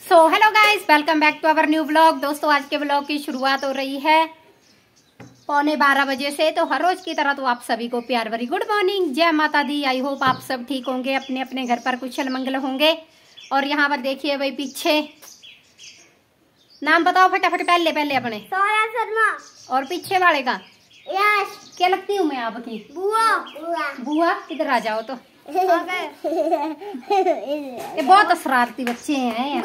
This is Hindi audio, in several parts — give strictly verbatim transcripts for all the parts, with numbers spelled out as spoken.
So hello guys, welcome back to our new blog. दोस्तों, आज के ब्लॉग की शुरुआत हो रही है पौने बारह बजे से। तो हर रोज की तरह तो आप सभी को प्यार भरी गुड मॉर्निंग, जय माता दी। आई होप आप सब ठीक होंगे, अपने अपने घर पर कुशल मंगल होंगे। और यहाँ पर देखिए भाई पीछे, नाम बताओ फटाफट पहले पहले अपने। सौरभ शर्मा। और पीछे वाले का यश। क्या लगती हूँ मैं आपकी? बुआ। बुआ किधर आ जाओ तो। ये बहुत शरारती बच्चे हैं,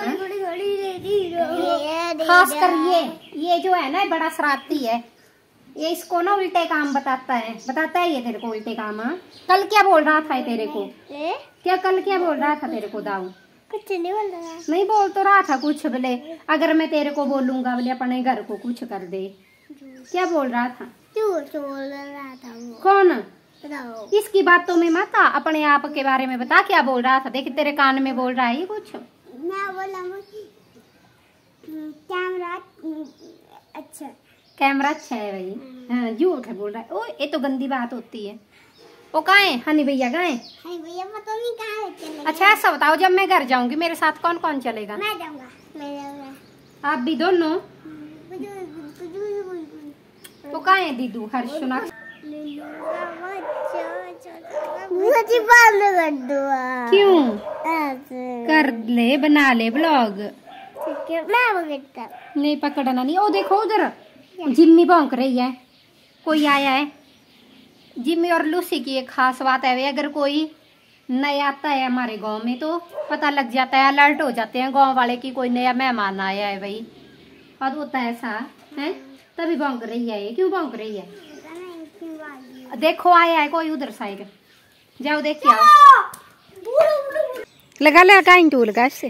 खास कर ये ये जो है ना बड़ा शरारती है। ये इसको ना उल्टे काम बताता है बताता है ये तेरे को उल्टे काम। हाँ, कल क्या बोल रहा था तेरे को? ए? क्या कल क्या बोल रहा था तेरे को दाऊ? कुछ नहीं बोल रहा। नहीं बोल तो रहा था कुछ, बोले अगर मैं तेरे को बोलूंगा बोले अपने घर को कुछ कर दे। क्या बोल रहा था? झूठ बोल रहा था वो। कौन? बताओ। इसकी इसकी बात तो मैं मत आ, अपने आप के बारे में बता। क्या बोल रहा था? देख तेरे कान में बोल रहा है ये कुछ। मैं बोला कैमरा अच्छा कैमरा अच्छा है भाई। हाँ, झूठ है बोल रहा है। ओ ये तो गंदी बात होती है। वो कहाँ है हनी भैया? कहाँ है? हनी भैया पता नहीं कहाँ है। अच्छा ऐसा बताओ, जब मैं घर जाऊंगी मेरे साथ कौन कौन चलेगा? मैं जाऊंगा। मैं जाऊंगा। आप भी दोनों? तो कहाँ है दीदू हर्षुना? मुझे बाल कर दो। क्यों? ऐसे कर ले, बना ले ब्लॉग। ठीक है, मैं पकड़ता। नहीं पकड़ना नहीं। ओ देखो उधर जिम्मी भौंक रही है, कोई आया है। जिम्मी और लूसी की एक खास बात है, वे अगर कोई नया आता है हमारे गांव में तो पता लग जाता है, अलर्ट हो जाते हैं गांव वाले की कोई नया मेहमान आया है भाई। और होता है ऐसा है, तभी भौंक रही है। ये क्यों भौंक रही है? देखो आया है कोई उधर साइड, जाओ देख के आओ। लगा ले टाइम टू लगा इससे।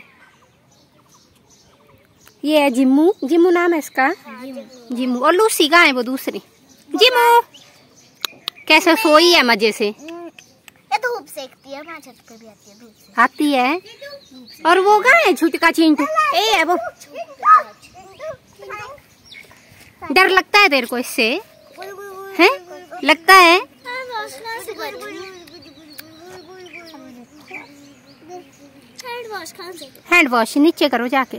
ये है जिम्मू, जिम्मू नाम है इसका। जिम्मू। और लूसी कहाँ है वो दूसरी? जिम्मू कैसे सोई है मजे से? ये धूप सेकती है, छत पे भी आती है धूप से। आती है। और वो कहाँ है छुटका चिंटू? ए है वो। डर लगता है तेरे को इससे? हैं? लगता है? हैंड वॉश नीचे करो जाके।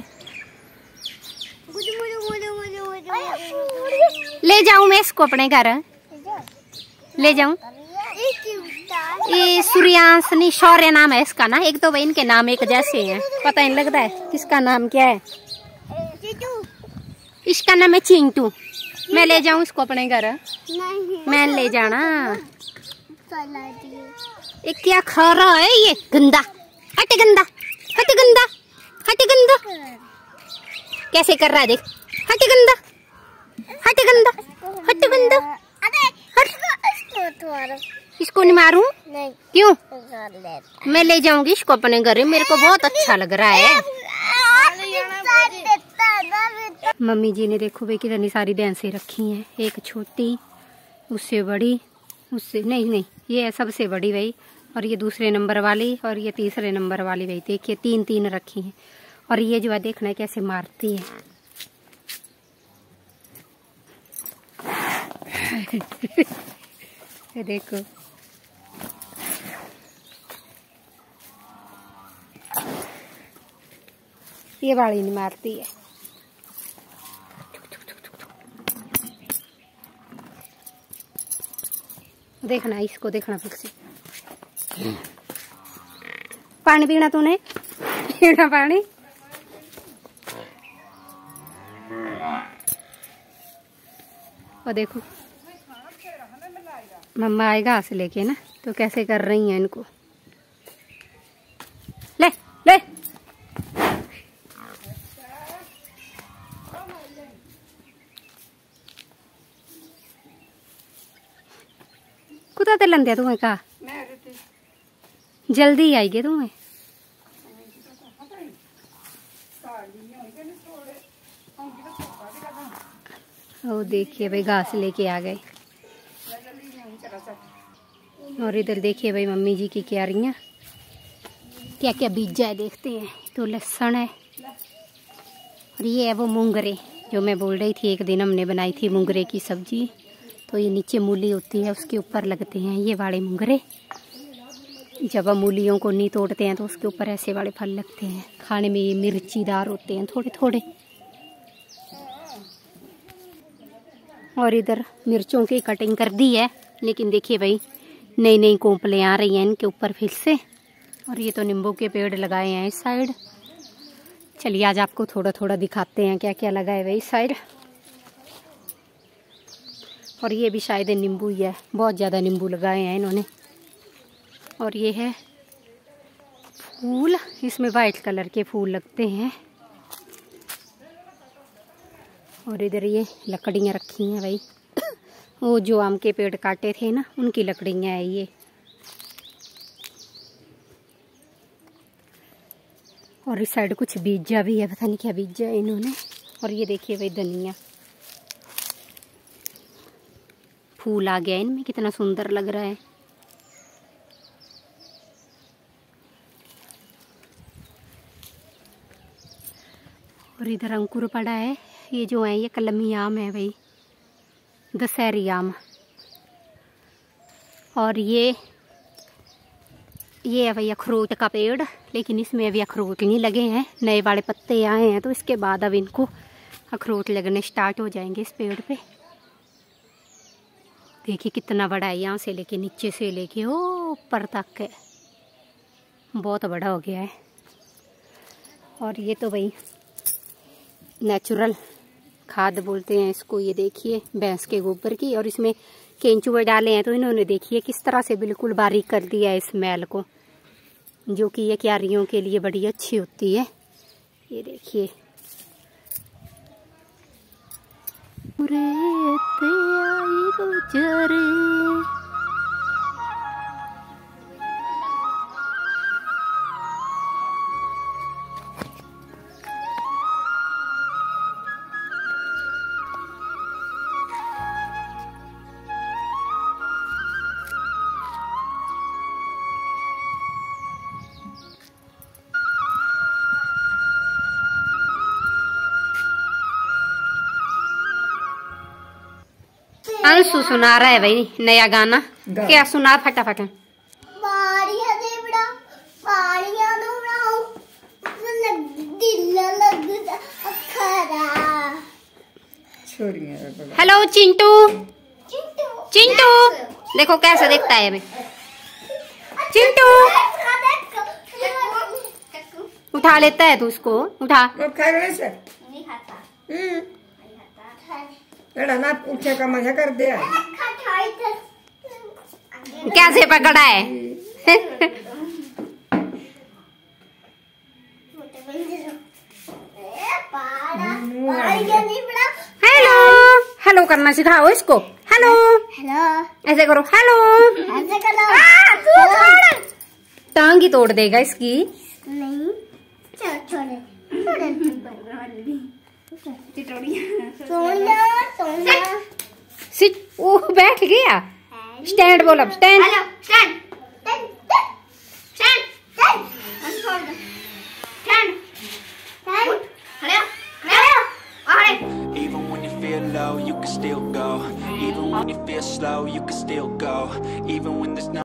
ले जाऊं मैं इसको अपने घर? ले जाऊं? ये सूर्यांश नहीं, शौर्य नाम है इसका ना। एक तो भाई इनके नाम एक जैसे हैं, पता नहीं लगता है किसका नाम क्या है। इसका नाम है चिंटू। मैं ले जाऊं इसको अपने घर? मैं ले जाना। ये क्या खा रहा है ये? गंदा, हट गंदा, हट गंदा, हट गंदा। कैसे कर रहा है देख। हट गंदा, हट गंदा, हट गंदा। हट। इसको नहीं मारूं? नहीं। क्यों? मैं ले जाऊंगी इसको अपने घर, मेरे को बहुत अच्छा लग रहा है। मम्मी जी ने देखो भाई कितनी सारी भैंसें रखी हैं। एक छोटी, उससे बड़ी, उससे नहीं नहीं ये सबसे बड़ी भाई, और ये दूसरे नंबर वाली, और ये तीसरे नंबर वाली भाई। देखिए तीन तीन रखी हैं। और ये जो है देखना है कैसे मारती है। ये देखो ये वाली नहीं मारती है। देखना इसको, देखना फिर से। पानी पीना तूने? पीना पानी। और देखो मम्मा आएगा घास लेके ना, तो कैसे कर रही हैं इनको। ले ले कुत्ता ते लंदे तुम्हें का जल्दी आएगी तुम्हें। ओ देखिए भाई घास लेके आ गए। और इधर देखिए भाई मम्मी जी की क्यारियाँ क्या क्या बीजा है देखते हैं। तो लहसुन है, और ये है वो मूंगरे जो मैं बोल रही थी, एक दिन हमने बनाई थी मूंगरे की सब्जी। तो ये नीचे मूली होती है उसके ऊपर लगते हैं ये वाले मूंगरे। जब हम मूलियों को नहीं तोड़ते हैं तो उसके ऊपर ऐसे वाले फल लगते हैं। खाने में ये मिर्चीदार होते हैं थोड़े थोड़े। और इधर मिर्चों की कटिंग कर दी है, लेकिन देखिए भाई नई नई कोंपलें आ रही हैं इनके ऊपर फिर से। और ये तो नींबू के पेड़ लगाए हैं इस साइड। चलिए आज आपको थोड़ा थोड़ा दिखाते हैं क्या क्या लगा है भाई इस साइड। और ये भी शायद नींबू ही है, बहुत ज़्यादा नींबू लगाए हैं इन्होंने। और ये है फूल, इसमें वाइट कलर के फूल लगते हैं। और इधर ये लकड़ियाँ रखी हैं भाई, वो जो आम के पेड़ काटे थे ना उनकी लकड़ियाँ हैं ये। और इस साइड कुछ बीजा भी है, पता नहीं क्या बीजा है इन्होंने। और ये देखिए भाई धनिया, फूल आ गया इनमें, कितना सुंदर लग रहा है। और इधर अंकुर पड़ा है, ये जो है ये कलमी आम है भाई, दशहरी आम। और ये ये है भाई अखरोट का पेड़, लेकिन इसमें अभी अखरोट नहीं लगे हैं, नए वाले पत्ते आए हैं तो इसके बाद अब इनको अखरोट लगने स्टार्ट हो जाएंगे इस पेड़ पे। देखिए कितना बड़ा है, यहाँ से लेके नीचे से लेके ओ ऊपर तक है, बहुत बड़ा हो गया है। और ये तो भाई नेचुरल खाद बोलते हैं इसको, ये देखिए भैंस के गोबर की। और इसमें केंचुए डाले हैं तो इन्होंने देखिए किस तरह से बिल्कुल बारीक कर दिया है इस मैल को, जो कि ये क्यारियों के लिए बड़ी अच्छी होती है। ये देखिए आई गुजरे। अंशु सुना रहा है भाई नया गाना, क्या सुना फटाफट। हेलो चिंटू, चिंटू देखो कैसे देखता है भाई चिंटू। उठा लेता है तू उसको, उठा। ना पूछे का मजा कर दे। कैसे पकड़ा है? हेलो हेलो करना सिखाओ इसको। हेलो हेलो ऐसे करो, हेलो ऐसे करो। टांग ही तोड़ देगा इसकी। नहीं चल छोड़े सिट, वो बैठ गया। स्टैंड बोल, अब stand. Stand Even when you feel low, you can still go. Even when you feel slow, you can still go. Even when there's no